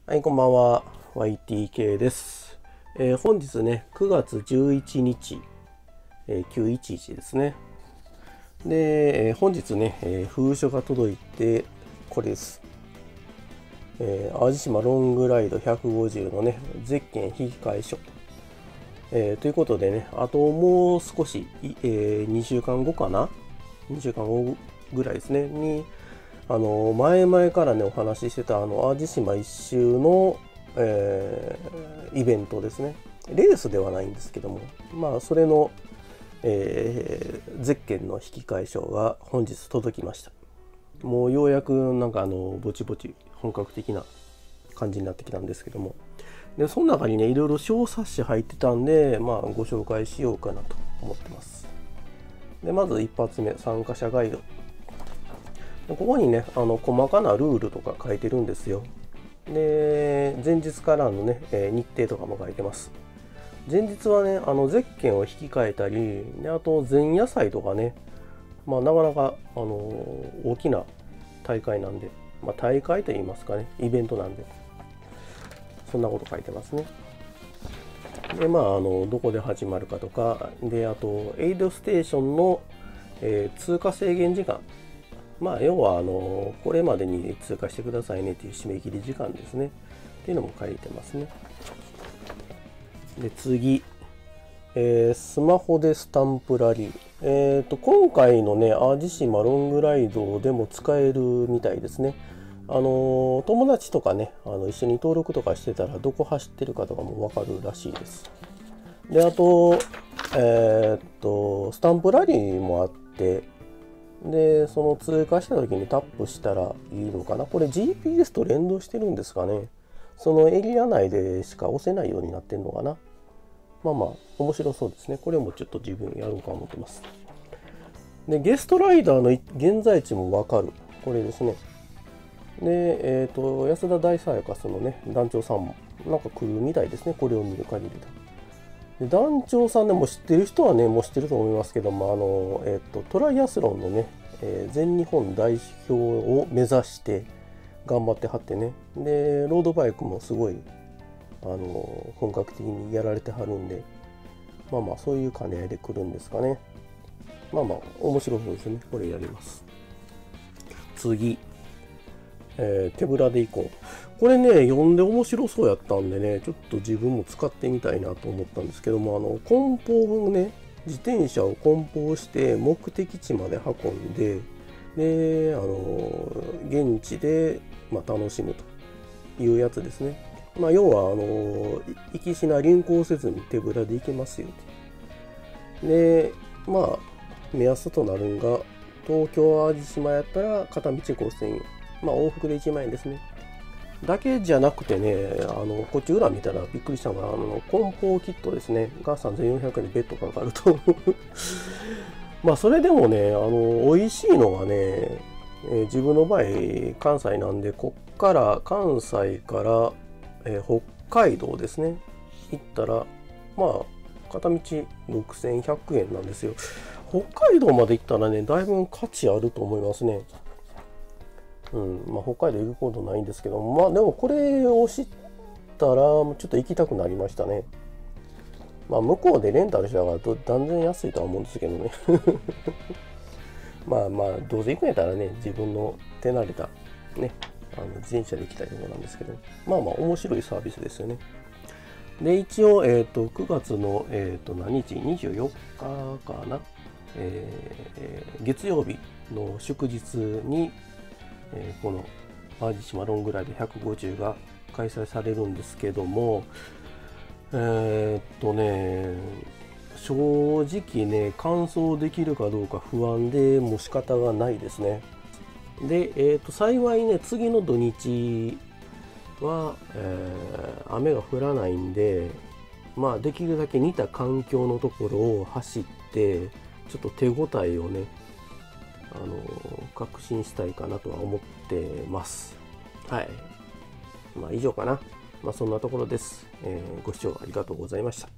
はい、こんばんは。YTK です。本日ね、9月11日、911ですね。で、本日ね、封書が届いて、これです。淡路島ロングライド150のね、ゼッケン引換書。ということでね、あともう少し、2週間後かな ?2 週間後ぐらいですね、に、前々からね、お話ししてた、淡路島一周の、イベントですね。レースではないんですけども、まあ、それの、ゼッケンの引換書が本日届きました。もうようやくなんかぼちぼち本格的な感じになってきたんですけども。で、その中にね、いろいろ小冊子入ってたんで、まあ、ご紹介しようかなと思ってます。で、まず一発目、参加者ガイド。ここにね、細かなルールとか書いてるんですよ。で、前日からのね、日程とかも書いてます。前日はね、ゼッケンを引き換えたり、で、あと前夜祭とかね、まあ、なかなか、大きな大会なんで、まあ、大会といいますかね、イベントなんで、そんなこと書いてますね。で、まあ、どこで始まるかとか、で、あと、エイドステーションの、通過制限時間。まあ、要はこれまでに通過してくださいねっていう締め切り時間ですね。っていうのも書いてますね。で、次。スマホでスタンプラリー。今回のね、淡路島ロングライドでも使えるみたいですね。友達とかね、一緒に登録とかしてたら、どこ走ってるかとかもわかるらしいです。で、あと、スタンプラリーもあって、で、その通過した時にタップしたらいいのかな。これ GPS と連動してるんですかね。そのエリア内でしか押せないようになってるのかな。まあまあ、面白そうですね。これもちょっと自分やろうか思ってます。で、ゲストライダーの現在地もわかる。これですね。で、安田大サーカスのね、団長さんもなんか来るみたいですね。これを見る限りで。団長さんでも知ってる人はね、もう知ってると思いますけども、トライアスロンのね、全日本代表を目指して頑張ってはってね。で、ロードバイクもすごい、本格的にやられてはるんで、まあまあ、そういう兼ね合いで来るんですかね。まあまあ、面白そうですね。これやります。次。手ぶらで行こう。これね、読んで面白そうやったんでね、ちょっと自分も使ってみたいなと思ったんですけども、梱包をね、自転車を梱包して目的地まで運んで、で、現地で、まあ、楽しむというやつですね。まあ、要は、行きしな輪行せずに手ぶらで行けますよって。で、まあ、目安となるんが、東京淡路島やったら片道5000円。まあ往復で1万円ですね。だけじゃなくてね、こっち裏見たらびっくりしたのが、梱包キットですね。が3400円で別途かかると。まあそれでもね、美味しいのがね、自分の場合、関西なんで、こっから関西から、北海道ですね。行ったら、まあ、片道6100円なんですよ。北海道まで行ったらね、だいぶ価値あると思いますね。まあ、北海道行くことないんですけど、まあでもこれを知ったらちょっと行きたくなりましたね。まあ向こうでレンタルしたから断然安いとは思うんですけどね。まあまあどうせ行くんやったらね、自分の手慣れたね、自転車で行きたいところなんですけど、まあまあ面白いサービスですよね。で、一応、9月の、何日 ?24 日かな、月曜日の祝日に、この淡路島ロングライド150が開催されるんですけども、正直ね、完走できるかどうか不安でもう仕方がないですね。で、幸いね、次の土日は、雨が降らないんで、まあできるだけ似た環境のところを走って、ちょっと手応えをね、確信したいかなとは思ってます。はい。まあ以上かな。まあそんなところです。ご視聴ありがとうございました。